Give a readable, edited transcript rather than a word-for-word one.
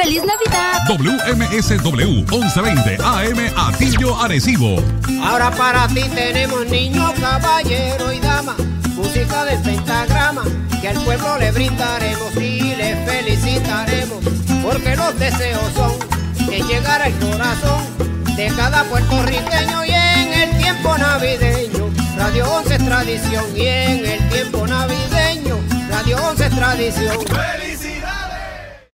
¡Feliz Navidad! WMSW 1120 AM Atillo, Arecibo. Ahora para ti tenemos niño, caballero y dama, música del pentagrama, que al pueblo le brindaremos y le felicitaremos, porque los deseos son que llegara el corazón de cada puertorriqueño, y en el tiempo navideño Radio 11 es tradición, y en el tiempo navideño Radio 11 es tradición.